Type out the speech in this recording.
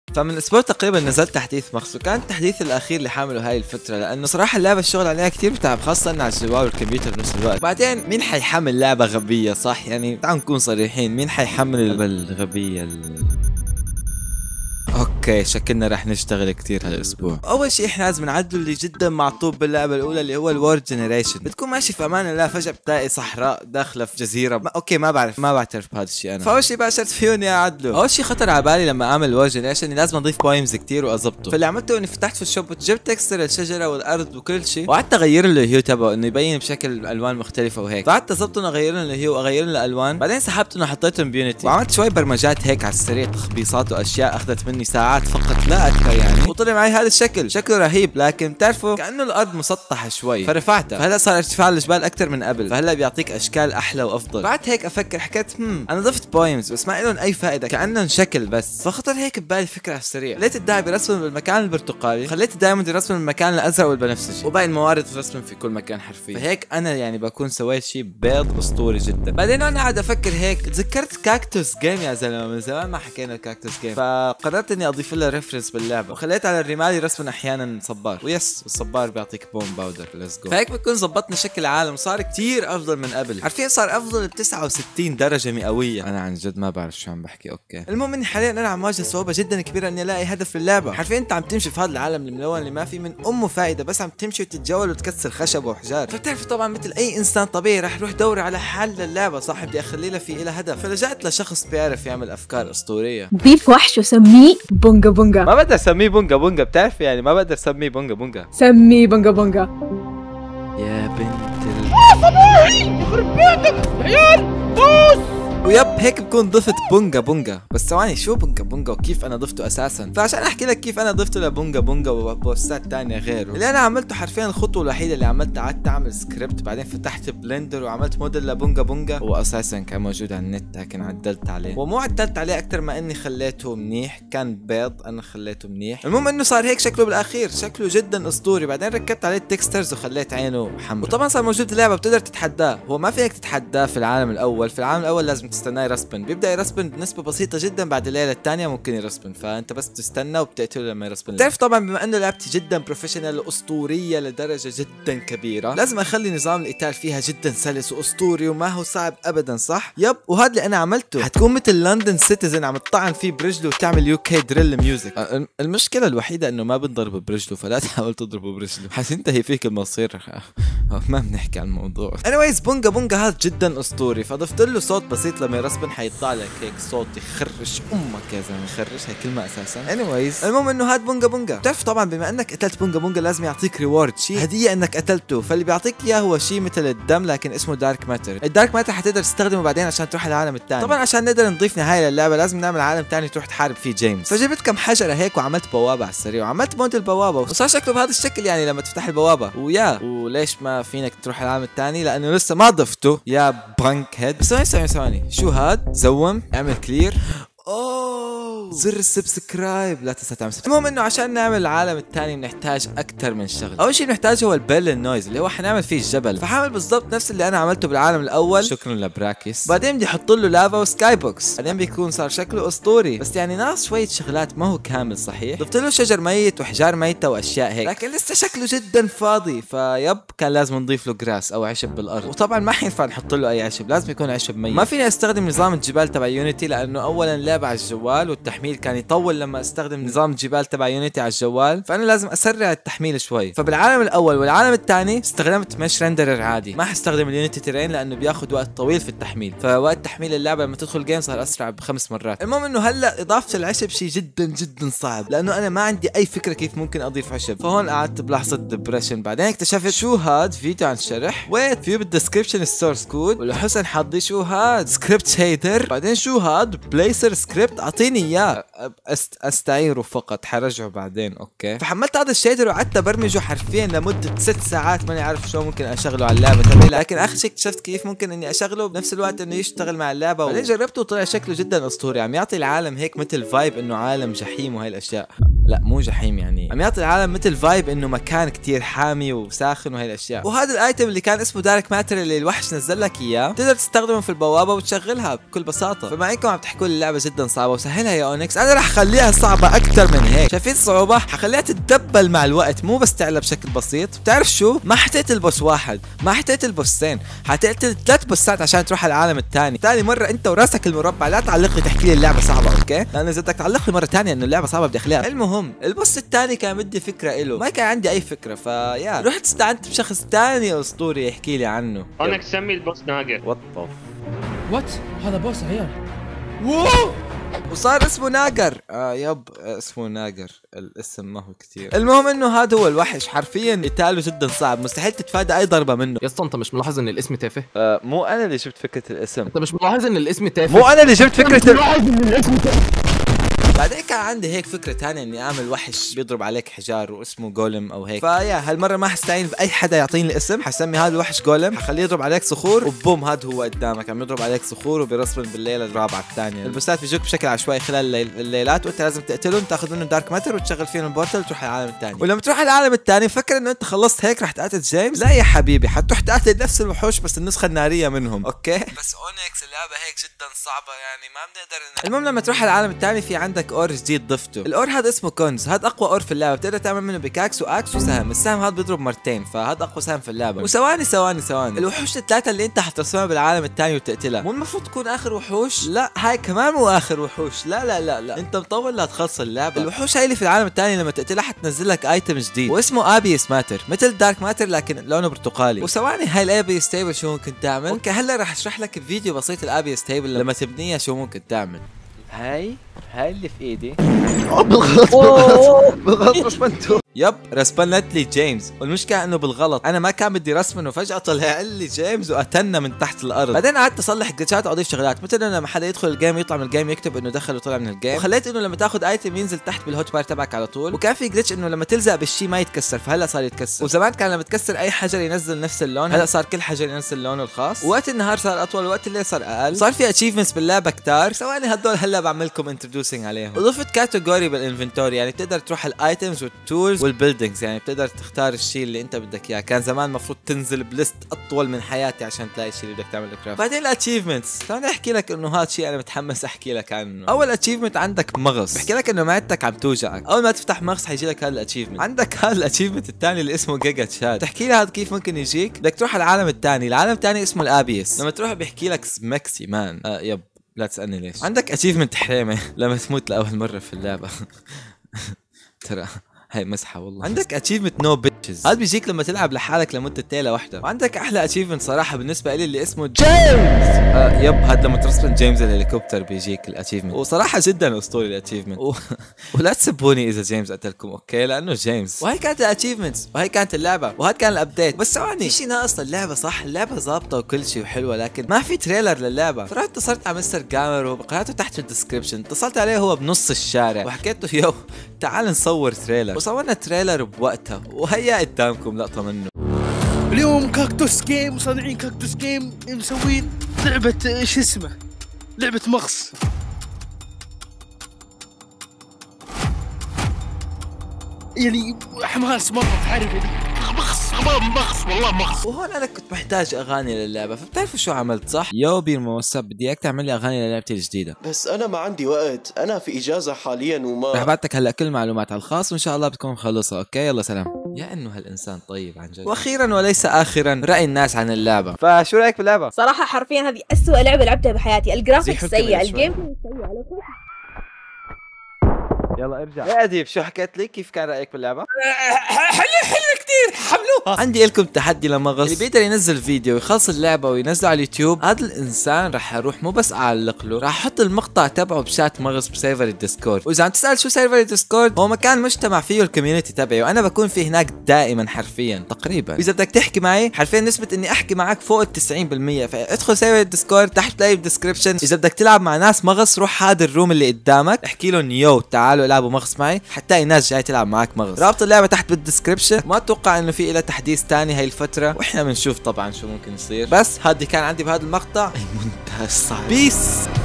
فمن اسبوع تقريبا نزل تحديث مخصوص، وكان التحديث الاخير اللي حامله هاي الفتره، لانه صراحه اللعبه الشغل عليها كثير بتعب، خاصه على الجوال والكمبيوتر بنفس الوقت. بعدين مين حيحمل لعبه غبيه؟ صح يعني تعالوا نكون صريحين، مين حيحمل اللعبه الغبيه اوكي شكلنا رح نشتغل كثير هالاسبوع. اول شيء احنا لازم نعدل اللي جدا معطوب باللعبه الاولى اللي هو الورد جنريشن. بتكون ماشي في امان الله فجاه بتلاقي صحراء داخله في جزيره اوكي ما بعترف بهذا الشيء انا. فاول شيء باشرت فيوني اعدله. اول شيء خطر على بالي لما اعمل الورد جنريشن اني لازم اضيف بويمز كثير واظبطه، فاللي عملته اني فتحت في الشوب وجبت تكستر الشجره والارض وكل شيء، وقعدت اغير له الهيو تبعه انه يبين بشكل الوان مختلفه وهيك، فقعدت اظبطه اغير له الهيو واغير له الالوان. بعدين سحبته وحطيتهم بيونيتي وعملت شوي برمجات هيك على السريع، تخبيصات واشياء اخذت مني ساعات فقط لا اكثر يعني، وطلع معي هذا الشكل. شكله رهيب لكن بتعرفوا كانه الارض مسطحه شوي فرفعتها، فهلا صار ارتفاع الجبال اكثر من قبل، فهلا بيعطيك اشكال احلى وافضل. بعد هيك افكر حكيت انا ضفت بويمز بس ما لهم اي فائده، كانهم شكل بس. فخطر هيك ببالي فكره على السريع، خليت الداعي يرسم بالمكان البرتقالي، خليت الدايموند يرسم بالمكان الازرق والبنفسجي، وباقي الموارد ترسم في كل مكان حرفيا. فهيك انا يعني بكون سويت شيء بيض اسطوري جدا. بعدين انا قاعد افكر هيك تذكرت كاكتوس جيم يا زلمه، من زمان ما حكينا كاكتوس جيم، فقررت اني اضيف له ريفرنس باللعبه، وخليت على الرمال رسما احيانا صبار، ويس الصبار بيعطيك بوم باودر. ليتس جو. فهيك بكون زبطنا شكل العالم وصار كتير افضل من قبل، حرفيا صار افضل ب 69 درجه مئويه. انا عن جد ما بعرف شو عم بحكي. اوكي المهم اني حاليا انا عم واجه صعوبه جدا كبيره اني الاقي هدف في اللعبه. حرفيا انت عم تمشي في هذا العالم الملون اللي ما في من امه فائده، بس عم تمشي وتتجول وتكسر خشب وحجار. فبتعرف طبعا مثل اي انسان طبيعي رح روح دوري على حل للعبه، صح بدي اخلي لها في لها هدف. فلجأت لشخص بيعرف يعمل افكار اسطوريه. ضيف وحش وسميه بونجا بونجا. ما بقدر اسميه بونجا بونجا، بتعرف يعني ما بقدر اسميه بونجا بونجا، سميه بونجا بونجا. يا بنت يا صباحي يخرب بيتك عيال دوس. ويب هيك بكون ضفت بونجا بونجا. بس ثواني شو بونجا بونجا وكيف انا ضفته اساسا؟ فعشان احكي لك كيف انا ضفته لبونجا بونجا وبوستات تانية غيره، اللي انا عملته حرفيا الخطوه الوحيده اللي عملتها قعدت اعمل سكريبت، بعدين فتحت بلندر وعملت موديل لبونجا بونجا. هو اساسا كان موجود على النت لكن عدلت عليه، ومو عدلت عليه اكثر ما اني خليته منيح، كان بيض انا خليته منيح. المهم انه صار هيك شكله بالاخير، شكله جدا اسطوري. بعدين ركبت عليه التكسترز وخليت عينه حمراء، وطبعا صار موجود اللعبه بتقدر تتحداه. هو ما فيك تتحداه في العالم الاول، في العالم الاول لازم تستناه يرسبن، بيبدا يرسبن بنسبه بسيطه جدا، بعد الليله الثانيه ممكن يرسبن، فانت بس تستنى وبتقتله لما يرسبن. تعرف طبعا بما انه لعبتي جدا بروفيشنال واسطوريه لدرجه جدا كبيره، لازم اخلي نظام القتال فيها جدا سلس واسطوري وما هو صعب ابدا، صح؟ يب وهذا اللي انا عملته. حتكون مثل لندن سيتيزن عم تطعن فيه برجله وتعمل يو كي دريل ميوزك. المشكله الوحيده انه ما بنضرب برجله، فلا تحاول تضربه برجله حتنتهي فيك المصير. ما بنحكي عن الموضوع. anyways بونجا بونجا هذا جدا اسطوري، فضفت له صوت بسيط لما يرسبن حيطلع لك هيك صوت يخرش امك يا زلمه، يخرش هي كلمه اساسا. anyways المهم انه هاد بونجا بونجا. بتعرف طبعا بما انك قتلت بونجا بونجا لازم يعطيك ريورد، شيء هديه انك قتلته، فاللي بيعطيك اياه هو شيء مثل الدم لكن اسمه دارك ماتر. الدارك ماتر حتقدر تستخدمه بعدين عشان تروح العالم الثاني. طبعا عشان نقدر نضيف نهايه للعبه لازم نعمل عالم ثاني تروح تحارب فيه جيمس، فجبت كم حجره هيك وعملت بوابه على السريع، وعملت مود البوابه وصار شكله بهذا الشكل يعني لما تفتح البوابه. ويا وليش ما فينك تروح العالم الثاني؟ لانه لسه ما ضفته يا بانك هيد. بس ثواني شو هاد؟ زوم اعمل كلير. زر السبسكرايب لا تنسى تعمل المهم انه عشان نعمل العالم الثاني بنحتاج اكثر من شغله. اول شيء بنحتاجه هو البيل النويز اللي هو حنعمل فيه الجبل، فحعمل بالضبط نفس اللي انا عملته بالعالم الاول، شكرا لبراكيس. بعدين بدي احط له لافا وسكاي بوكس، بعدين بيكون صار شكله اسطوري، بس يعني ناقص شويه شغلات ما هو كامل صحيح. ضفت له شجر ميت وحجار ميته واشياء هيك، لكن لسه شكله جدا فاضي، فيب كان لازم نضيف له جراس او عشب بالارض، وطبعا ما حينفع نحط له اي عشب، لازم يكون عشب ميت. ما فيني استخدم نظام الجبال تبع يونيتي لانه اولا لعبه على الجوال والتحميل كان يطول لما استخدم نظام الجبال تبع يونيتي على الجوال، فانا لازم اسرع التحميل شوي. فبالعالم الاول والعالم الثاني استخدمت مش رندرر عادي، ما حستخدم اليونيتي ترين لانه بياخذ وقت طويل في التحميل، فوقت تحميل اللعبه لما تدخل جيم صار اسرع ب5 مرات. المهم انه هلا اضافه العشب شيء جدا جدا صعب، لانه انا ما عندي اي فكره كيف ممكن اضيف عشب، فهون قعدت بلحظه ديبريشن. بعدين اكتشفت شو هاد فيديو عن شرح، ويت في بالدسكربشن السورس كود، ولحسن حظي شو هاد سكريبت شيدر، بعدين شو هاد بليسر سكريبت اعطيني اياه استعيره فقط حرجعه بعدين. اوكي فحملت هذا الشيدر وقعدت ابرمجه حرفيا لمده 6 ساعات، ماني عارف شو ممكن اشغله على اللعبه تبعي، لكن اخر شيء اكتشفت كيف ممكن اني اشغله بنفس الوقت انه يشتغل مع اللعبه. بعدين جربته وطلع شكله جدا اسطوري، عم يعطي العالم هيك مثل فايب انه عالم جحيم وهي الاشياء. لا مو جحيم، يعني عم يعطي العالم مثل فايب انه مكان كتير حامي وساخن وهي الاشياء. وهذا الايتم اللي كان اسمه دارك ماتر اللي الوحش نزل لك اياه تقدر تستخدمه في البوابه وتشغلها بكل بساطه. فما انكم عم تحكوا لي اللعبه جدا صعبه وسهلها يا اونكس، انا رح اخليها صعبه اكثر من هيك. شايفين الصعوبه؟ حخليها تتدبل مع الوقت، مو بس تعلى بشكل بسيط. بتعرف شو؟ ما حتقتل بوس واحد، ما حتقتل بوسين، حتقتل 3 بوسات عشان تروح على العالم الثاني. ثاني مره انت وراسك المربع لا تعلق لي تحكي لي اللعبه صعبه، اوكي؟ لانه اذا بدك تعلق لي مره ثانيه انه اللعبه صعبه بدي اخليها. المهم البوس الثاني كان بدي فكره له، ما كان عندي اي فكره، فيا رحت استعنت بشخص ثاني اسطوري يحكي لي عنه. انك سمي البوس ناقر. وات؟ هذا بوس عيال. واو، وصار اسمه ناقر. يب اسمه ناقر، الاسم ما هو كثير. المهم انه هذا هو الوحش، حرفيا قتاله جدا صعب، مستحيل تتفادى اي ضربه منه. يا اسطى انت مش ملاحظ ان الاسم تافه؟ مو انا اللي جبت فكره الاسم. انت مش ملاحظ ان الاسم تافه؟ مو انا اللي جبت فكره بعدين كان عندي هيك فكره ثانيه اني اعمل وحش بيضرب عليك حجار واسمه جولم او هيك. فيا هالمره ما حستعين باي حدا يعطيني الاسم، حسمي هذا الوحش جولم، حخليه يضرب عليك صخور وبوم هذا هو قدامك عم يضرب عليك صخور وبيرسبن بالليله الرابعه الثانيه. البوسات بيجوك بشكل عشوائي خلال الليلات وانت لازم تقتلهم، تاخذ منهم دارك ماتر وتشغل فيهم البورتل وتروح على العالم الثاني. ولما تروح على العالم الثاني فكر انه انت خلصت هيك رح تقاتل جيمس. لا يا حبيبي، حتروح تقاتل نفس الوحوش بس النسخه الناريه منهم، اوكي؟ بس اونكس اللعبه هيك جدا صعبه، يعني ما بنقدر المهم لما تروح على العالم الثاني في عندك اور جديد ضفته. الاور هذا اسمه كونز، هذا اقوى اور في اللعبه، بتقدر تعمل منه بيكاكس واكس وسهم. السهم هذا بيضرب مرتين، فهذا اقوى سهم في اللعبه. وثواني الوحوش الثلاثه اللي انت حترسمها بالعالم الثاني وتقتلها مو المفروض تكون اخر وحوش؟ لا هاي كمان مو اخر وحوش، لا لا لا لا، انت مطول لا تخلص اللعبه. الوحوش هاي اللي في العالم الثاني لما تقتلها حتنزل لك ايتم جديد واسمه ابيس ماتر، مثل دارك ماتر لكن لونه برتقالي. وثواني هاي الابيس تيبل شو ممكن تعمل؟ اوكي هلا رح اشرح لك بفيديو بسيط الابيس تيبل لما تبنيها شو ممكن تعمل. هاي اللي في ايدي بالغلط رسمنته. يب رسبنت لي جيمس، والمشكله انه بالغلط انا ما كان بدي رسمنه، فجاه طلع لي جيمس وقتلنا من تحت الارض. بعدين قعدت اصلح جلتشات واضيف شغلات، مثل انه لما حدا يدخل الجيم يطلع من الجيم يكتب انه دخل وطلع من الجيم، وخليت انه لما تاخذ ايتم ينزل تحت بالهوت بار تبعك على طول. وكان في جلتش انه لما تلزق بالشيء ما يتكسر، فهلا صار يتكسر. وزمان كان لما تكسر اي حجر ينزل نفس اللون، هلا صار كل حجر ينزل لونه الخاص. وقت النهار صار اطول ووقت الليل صار اقل. صار في اتشيفمنتس باللعبه كتار، ثواني هدول هلا بعمل لكم انتروديوسينج عليهم. وضفت كاتيجوري بالانفنتوري، يعني بتقدر تروح الايتمز والتولز والبيلدينجز، يعني بتقدر تختار الشيء اللي انت بدك اياه. كان زمان المفروض تنزل بليست اطول من حياتي عشان تلاقي الشيء اللي بدك تعمل كرافت. بعدين الاتشيفمنتس، خليني احكي لك انه هذا الشيء انا متحمس احكي لك عنه. اول اتشيفمنت عندك مغص، بحكي لك انه معدتك عم توجعك، اول ما تفتح مغص حيجي لك هذا الاتشيفمنت. عندك هذا الاتشيفمنت الثاني اللي اسمه جيجا تشات، تحكي لي هذا كيف ممكن يجيك؟ بدك تروح على العالم الثاني، العالم الثاني اسمه الابيس، لما تروح بيحكي لك سمكسي مان. يب لا تسألني ليش. عندك اتشيفمنت حريمه لما تموت لاول مره في اللعبه ترى هاي مسحه والله. عندك اتشيفمنت نو بيتشز، هذا بيجيك لما تلعب لحالك لمده ليله واحده. وعندك احلى اتشيفمنت صراحه بالنسبه لي اللي اسمه جيمس. يب هذا لما ترسبن جيمس الهليكوبتر بيجيك الاتشيفمنت، وصراحه جدا اسطوري الاتشيفمنت ولا تسبوني اذا جيمس قتلكم، اوكي؟ لانه جيمس. وهي كانت الاتشيفمنتس وهي كانت اللعبه وهذا كان الابديت. بس ثواني، في شيء ناقص اللعبه، صح اللعبه ظابطه وكل شيء وحلوه لكن ما في تريلر للعبه. فرحت اتصلت على مستر جامر وقراته تحت في الديسكربشن، اتصلت عليه هو بنص الشارع وحكيت له يو تعال نصور تريلر، وصورنا تريلر بوقتها وهيا قدامكم لقطه منه. اليوم كاكتوس جيم، مصنعين كاكتوس جيم مسوين لعبة شو اسمه، لعبة مغص. يعني حماس مرة تعرف مغص والله مغص. وهون انا كنت محتاج اغاني للعبه، فبتعرفوا شو عملت صح؟ يو بيرمو بدي اياك تعمل لي اغاني للعبتي الجديده. بس انا ما عندي وقت، انا في اجازه حاليا وما رح بعتك هلا كل المعلومات على الخاص وان شاء الله بتكون مخلصها، اوكي؟ يلا سلام. يا انه هالانسان طيب عن جد. واخيرا وليس اخرا راي الناس عن اللعبه، فشو رايك باللعبه؟ صراحة حرفيا هذه أسوأ لعبة لعبتها بحياتي، الجرافيكس سيء، الجيم سيء. يلا ارجع يا اديب، شو حكيت لي؟ كيف كان رايك باللعبه؟ حلو كثير، حملوها. عندي لكم تحدي لمغص، اللي بيقدر ينزل فيديو ويخلص اللعبه وينزله على اليوتيوب، هذا الانسان رح اروح مو بس اعلق له، رح احط المقطع تبعه بشات مغص بسيرفر الديسكورد. واذا عم تسال شو سيرفر الديسكورد، هو مكان مجتمع فيه الكوميونتي تبعي وانا بكون فيه هناك دائما حرفيا تقريبا. اذا بدك تحكي معي حرفيا نسبه اني احكي معك فوق ال 90%، فادخل سيرفر الديسكورد تحت تلاقي بالديسكربشن. اذا بدك تلعب مع ناس مغص روح هذا الروم اللي قدامك احكي لهم يو تعالوا العبوا مغص معي، حتلاقي ناس جاي تلعب معك مغص. رابط اللعبه تحت بالديسكربشن. ما اتوقع انه في لها تحديث ثاني هاي الفتره واحنا بنشوف طبعا شو ممكن يصير. بس هذا كان عندي بهذا المقطع المونتاج صعب. بيس.